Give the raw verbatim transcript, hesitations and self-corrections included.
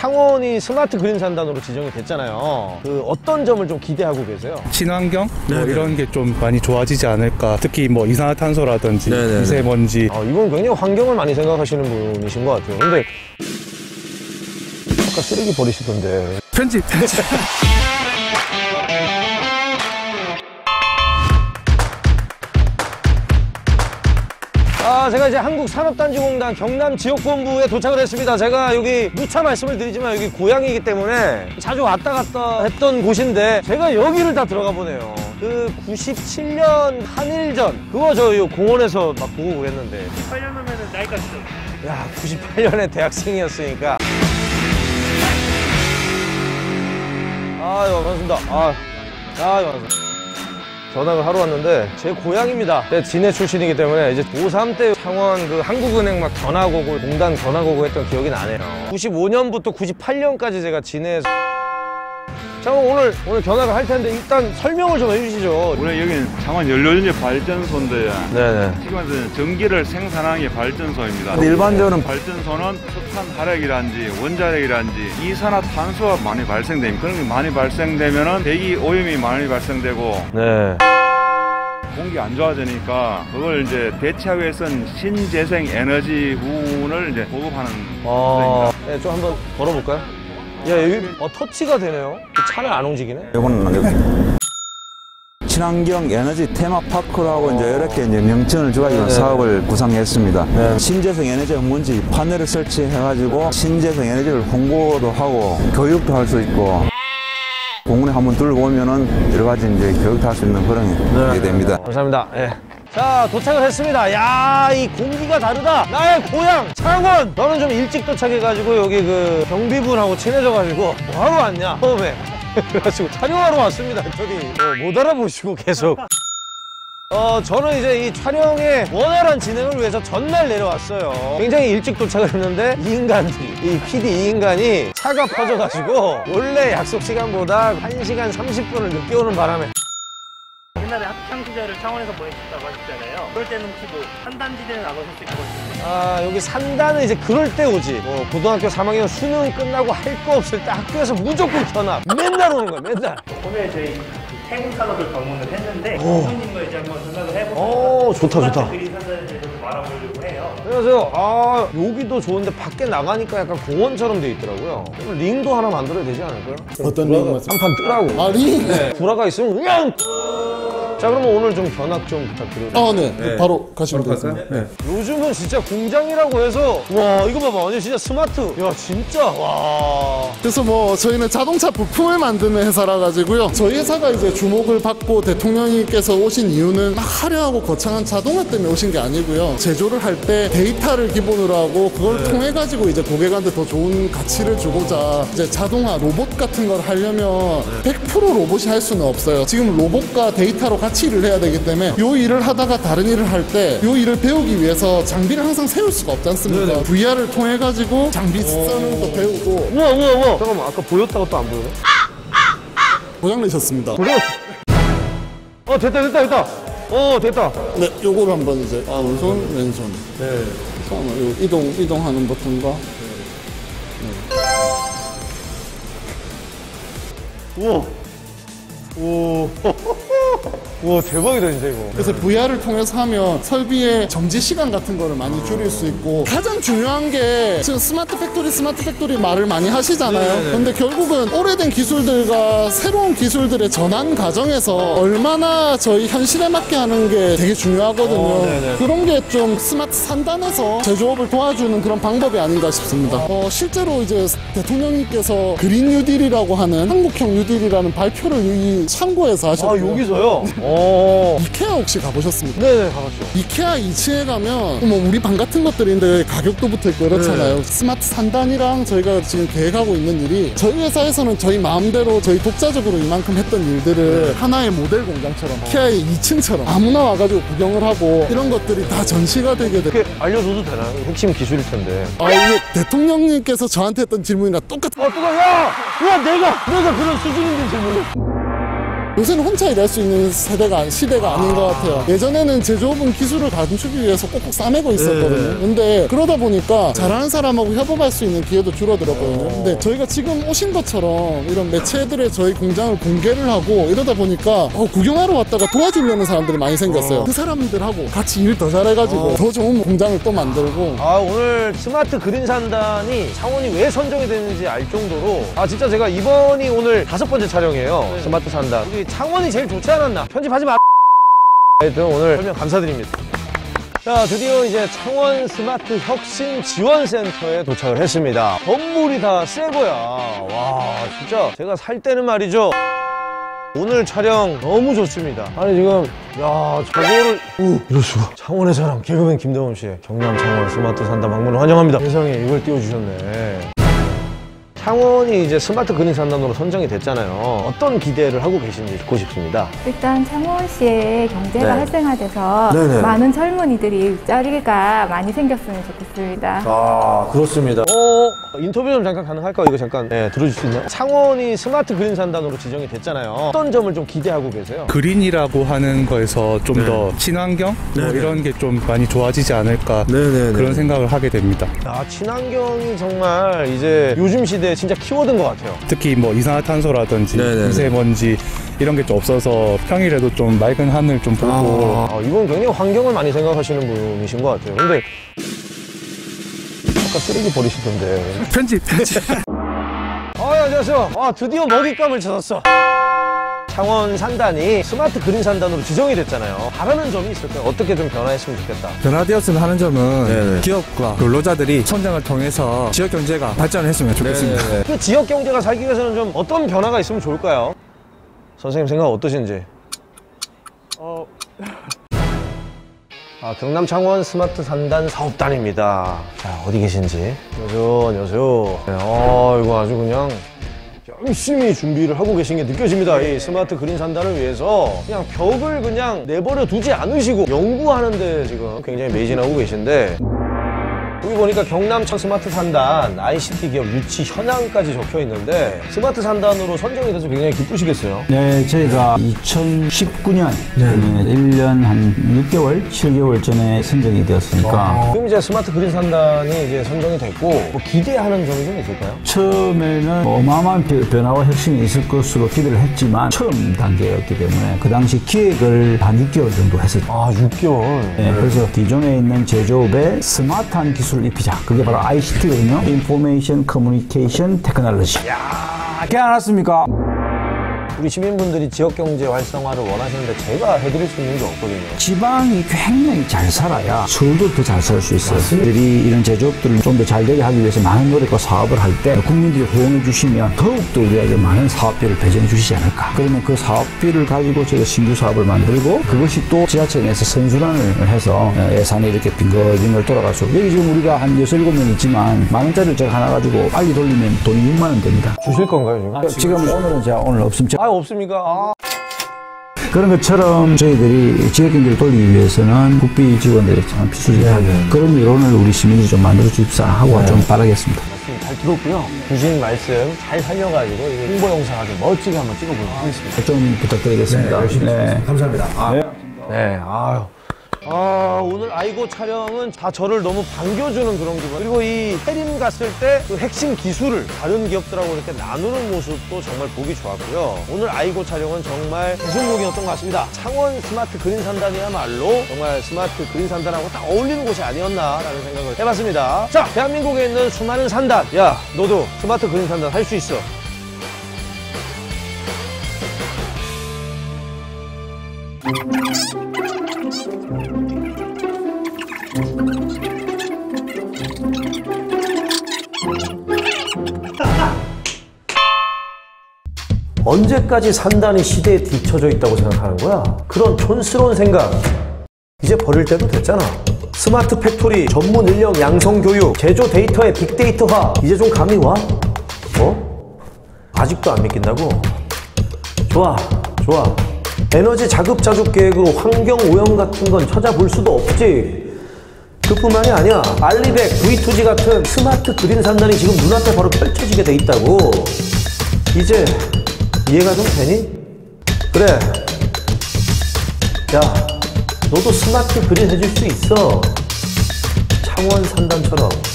창원이 스마트 그린 산단으로 지정이 됐잖아요. 그 어떤 점을 좀 기대하고 계세요? 친환경? 뭐 이런 게 좀 많이 좋아지지 않을까. 특히 뭐 이산화탄소라든지 네네네. 미세먼지. 아, 이건 굉장히 환경을 많이 생각하시는 분이신 것 같아요. 근데 아까 쓰레기 버리시던데. 편집 편집. 아, 제가 이제 한국산업단지공단 경남지역본부에 도착을 했습니다. 제가 여기 누차 말씀을 드리지만 여기 고향이기 때문에 자주 왔다 갔다 했던 곳인데 제가 여기를 다 들어가 보네요. 그 구십칠 년 한일전 그거 저 공원에서 막 보고 그랬는데 구십팔 년 하면은 나이가 있어. 야, 구십팔 년에 대학생이었으니까. 아, 반갑습니다. 아, 아, 반갑습니다. 전학을 하러 왔는데 제 고향입니다. 제 진해 출신이기 때문에 이제 오삼 때 창원 그 한국은행 막 견학 오고 공단 견학 오고 했던 기억이 나네요. 구십오 년부터 구십팔 년까지 제가 진해에서 창원 오늘 오늘 견학을 할 텐데 일단 설명을 좀 해주시죠. 원래 여기는 창원 연료전지 발전소인데요. 네네. 지금은 전기를 생산하는 게 발전소입니다. 일반적으로 발전소는 석탄 화력이라든지 원자력이라든지 이산화탄소가 많이 발생됩니다. 그런 게 많이 발생되면은 대기 오염이 많이 발생되고 네. 공기 안 좋아지니까 그걸 이제 대체하기 위해서는 신재생 에너지군을 이제 보급하는 아, 네, 좀 한번 걸어볼까요? 야, 여기 어, 터치가 되네요. 차는 안 움직이네. 이거는 여기 친환경 에너지 테마파크라고 어... 이제 이렇게 이제 명칭을 줘가지고 네네. 사업을 구상했습니다. 네. 신재생 에너지 홍보지 판넬을 설치해가지고 신재생 에너지를 홍보도 하고 교육도 할 수 있고 공원에 한번 둘러 오면은 여러 가지 이제 교육도 할 수 있는 그런 게 네. 됩니다. 감사합니다. 네. 자, 도착을 했습니다. 야, 이 공기가 다르다. 나의 고향 창원. 너는 좀 일찍 도착해가지고 여기 그 경비분하고 친해져가지고 뭐하러 왔냐 처음에. 그래가지고 촬영하러 왔습니다. 했더니 어, 못 알아보시고 계속. 어, 저는 이제 이 촬영의 원활한 진행을 위해서 전날 내려왔어요. 굉장히 일찍 도착을 했는데 이 인간들이, 이 피디 이 인간이 차가 퍼져가지고 원래 약속 시간보다 한 시간 삼십 분을 늦게 오는 바람에 옛날에 학창 시절을 창원에서 보내셨다고 하셨잖아요. 그럴 때는 혹시 뭐 산단지대는 안 오셨을 것 같아요? 아, 여기 산다는 이제 그럴 때 오지. 뭐 고등학교 삼 학년 수능 끝나고 할 거 없을 때 학교에서 무조건 견학. 맨날 오는 거야, 맨날. 오늘 저희 태국 산업을 방문을 했는데 선생님과 이제 한번 전화를 해보고 오, 좋다, 좋다. 그린 산단에 대해서 좀 알아보려고 해요. 안녕하세요. 아, 여기도 좋은데 밖에 나가니까 약간 공원처럼 돼 있더라고요. 그럼 링도 하나 만들어야 되지 않을까요? 어떤 링 말씀? 한판 뜨라고. 아, 링? 네. 구라가 있으면 그냥. 자, 그러면 오늘 좀 견학 좀 부탁드려요. 아, 네. 네. 바로 가시면 되겠습니다. 네. 요즘은 진짜 공장이라고 해서 와, 이거 봐봐. 완전 진짜 스마트. 야, 진짜. 와. 그래서 뭐 저희는 자동차 부품을 만드는 회사라 가지고요. 저희 회사가 이제 주목을 받고 대통령님께서 오신 이유는 막 화려하고 거창한 자동화 때문에 오신 게 아니고요. 제조를 할 때 데이터를 기본으로 하고 그걸 네. 통해 가지고 이제 고객한테 더 좋은 가치를 주고자 이제 자동화 로봇 같은 걸 하려면 네. 백 퍼센트 로봇이 할 수는 없어요. 지금 로봇과 데이터로 같이 일을 해야 되기 때문에 요 일을 하다가 다른 일을 할 때 요 일을 배우기 위해서 장비를 항상 세울 수가 없지 않습니까? 네네. 브이알을 통해 가지고 장비 쓰는 것도 배우고. 우와, 우와, 우와. 잠깐만, 아까 보였다가 또 안 보이네? 고장내셨습니다. 고장. 어, 됐다, 됐다, 됐다. 어, 됐다. 네, 요거를 한번 이제 아, 오른손, 왼손. 네. 요 이동 이동하는 버튼과. 네. 네. 우와. 오. 우와, 대박이다 진짜 이거. 그래서 브이알을 통해서 하면 설비의 정지 시간 같은 거를 많이 줄일 수 있고 가장 중요한 게 지금 스마트 팩토리 스마트 팩토리 말을 많이 하시잖아요. 네네. 근데 결국은 오래된 기술들과 새로운 기술들의 전환 과정에서 얼마나 저희 현실에 맞게 하는 게 되게 중요하거든요. 어, 그런 게 좀 스마트 산단에서 제조업을 도와주는 그런 방법이 아닌가 싶습니다. 어, 실제로 이제 대통령님께서 그린 뉴딜이라고 하는 한국형 뉴딜이라는 발표를 이 창고에서 하셨고. 아, 여기서요? 오. 이케아 혹시 가보셨습니까? 네네, 가봤죠. 이케아 이 층에 가면 뭐 우리 방 같은 것들인데 가격도 붙어있고 이렇잖아요. 네. 스마트 산단이랑 저희가 지금 계획하고 있는 일이 저희 회사에서는 저희 마음대로 저희 독자적으로 이만큼 했던 일들을 네. 하나의 모델 공장처럼 어. 이케아의 이 층처럼 아무나 와가지고 구경을 하고 이런 것들이 다 전시가 되게 돼. 그게 알려줘도 되나요? 핵심 기술일 텐데. 아, 이게 대통령님께서 저한테 했던 질문이랑 똑같아. 어, 똑같아. 야! 야, 내가! 내가 그런 수준인데 질문을. 요새는 혼자 일할 수 있는 세대가 시대가 아닌 것 같아요. 예전에는 제조업은 기술을 갖추기 위해서 꼭꼭 싸매고 있었거든요. 네. 근데 그러다 보니까 잘하는 사람하고 협업할 수 있는 기회도 줄어들었거든요. 근데 저희가 지금 오신 것처럼 이런 매체들의 저희 공장을 공개를 하고 이러다 보니까 어, 구경하러 왔다가 도와주려는 사람들이 많이 생겼어요. 그 사람들하고 같이 일 더 잘해가지고 더 좋은 공장을 또 만들고. 아, 오늘 스마트 그린 산단이 창원이 왜 선정이 됐는지 알 정도로 아 진짜 제가 이번이 오늘 다섯 번째 촬영이에요. 네. 스마트 산단. 우리 창원이 제일 좋지 않았나? 편집하지 마. 하여튼 오늘 설명 감사드립니다. 자, 드디어 이제 창원 스마트 혁신 지원센터에 도착을 했습니다. 건물이 다 새 거야. 와, 진짜 제가 살 때는 말이죠. 오늘 촬영 너무 좋습니다. 아니 지금 야 저거를 우 이럴 수가. 창원의 사람 개그맨 김대범 씨의 경남 창원 스마트 산단 방문을 환영합니다. 세상에 이걸 띄워주셨네. 창원이 이제 스마트 그린 산단으로 선정이 됐잖아요. 어떤 기대를 하고 계신지 듣고 싶습니다. 일단 창원시에 경제가 네. 활성화돼서 네네. 많은 젊은이들이 일자리가 많이 생겼으면 좋겠습니다. 아 그렇습니다. 어 인터뷰 좀 잠깐 가능할까요? 이거 잠깐 네, 들어줄 수 있나요? 창원이 스마트 그린 산단으로 지정이 됐잖아요. 어떤 점을 좀 기대하고 계세요? 그린이라고 하는 거에서 좀 더 네. 친환경 뭐 네네. 이런 게 좀 많이 좋아지지 않을까 네네네. 그런 생각을 하게 됩니다. 아 친환경이 정말 이제 요즘 시대에 진짜 키워드인 것 같아요. 특히 뭐 이산화탄소라든지 네네네. 미세먼지 이런 게 좀 없어서 평일에도 좀 맑은 하늘 좀 보고 아, 이건 굉장히 환경을 많이 생각하시는 분이신 것 같아요. 근데 아까 쓰레기 버리시던데. 편집 편집 아, 안녕하세요. 아, 드디어 먹잇감을 찾았어. 창원 산단이 스마트 그린 산단으로 지정이 됐잖아요. 바라는 점이 있을까요? 어떻게 좀 변화했으면 좋겠다. 변화되었으면 하는 점은 네네. 기업과 근로자들이 선정을 통해서 지역 경제가 발전했으면 좋겠습니다. 네네네. 그 지역 경제가 살기 위해서는 좀 어떤 변화가 있으면 좋을까요? 선생님 생각 어떠신지? 어, 아, 경남 창원 스마트 산단 사업단입니다. 자, 어디 계신지. 안녕하세요, 안녕하세요. 네, 어, 이거 아주 그냥 열심히 준비를 하고 계신 게 느껴집니다. 이 스마트 그린 산단을 위해서 그냥 벽을 그냥 내버려 두지 않으시고 연구하는데 지금 굉장히 매진하고 계신데 여기 보니까 경남청 스마트 산단 아이씨티 기업 유치 현황까지 적혀 있는데 스마트 산단으로 선정이 돼서 굉장히 기쁘시겠어요? 네, 저희가 이천십구 년 일 년 한 육 개월, 칠 개월 전에 선정이 되었으니까 지금 이제 스마트 그린 산단이 이제 선정이 됐고 뭐 기대하는 점이 좀 있을까요? 처음에는 어마어마한 변화와 혁신이 있을 것으로 기대를 했지만 처음 단계였기 때문에 그 당시 기획을 한 육 개월 정도 했었죠. 아, 육 개월? 네, 그래서 기존에 있는 제조업에 스마트한 기술을 입히자. 그게 바로 아이씨티거든요. 인포메이션 커뮤니케이션 테크놀로지. 야, 깨 알았습니까? 우리 시민분들이 지역경제 활성화를 원하시는데 제가 해드릴 수 있는 게 없거든요. 지방이 굉장히 잘 살아야 서울도 더 잘 살 수 있어요. 들이 이런 제조업들을 좀 더 잘 되게 하기 위해서 많은 노력과 사업을 할 때 국민들이 호응해 주시면 더욱더 우리에게 많은 사업비를 배정해 주시지 않을까. 그러면 그 사업비를 가지고 저희가 신규 사업을 만들고 그것이 또 지자체 내에서 선순환을 해서 예산이 이렇게 빙글빙글 돌아갈 수. 여기 지금 우리가 한 여섯 일곱 명 있지만 만 원짜리를 제가 하나 가지고 빨리 돌리면 돈이 육만 원 됩니다. 주실 건가요, 지금? 지금 오늘은 제가 오늘 없으면 제가 아, 없습니까? 아. 그런 것처럼 저희들이 지역경제를 돌리기 위해서는 국비 지원들이 참 필수적이다. 네. 그런 이론을 우리 시민이 좀 만들어 주십사 하고 네. 좀 바라겠습니다. 말씀 잘 들었고요. 주신 말씀 잘 살려가지고 이거 홍보 영상 아주 멋지게 한번 찍어보도록 하겠습니다. 좀 부탁드리겠습니다. 네. 감사합니다. 아, 네. 네, 아유. 아, 오늘 아이고 촬영은 다 저를 너무 반겨주는 그런 기분. 그리고 이 해림 갔을 때 그 핵심 기술을 다른 기업들하고 이렇게 나누는 모습도 정말 보기 좋았고요. 오늘 아이고 촬영은 정말 대성공이었던 것 같습니다. 창원 스마트 그린 산단이야말로 정말 스마트 그린 산단하고 딱 어울리는 곳이 아니었나라는 생각을 해봤습니다. 자, 대한민국에 있는 수많은 산단. 야, 너도 스마트 그린 산단 할 수 있어. 언제까지 산단이 시대에 뒤처져 있다고 생각하는 거야? 그런 촌스러운 생각 이제 버릴 때도 됐잖아. 스마트 팩토리, 전문 인력 양성 교육, 제조 데이터의 빅데이터화 이제 좀 감이 와? 어? 아직도 안 믿긴다고? 좋아, 좋아. 에너지 자급자족 계획으로 환경 오염 같은 건 찾아볼 수도 없지. 그뿐만이 아니야. 알리백, 브이투지 같은 스마트 그린 산단이 지금 눈앞에 바로 펼쳐지게 돼 있다고. 이제 이해가 좀 되니? 그래. 야, 너도 스마트 그린 해줄 수 있어. 창원 상담처럼.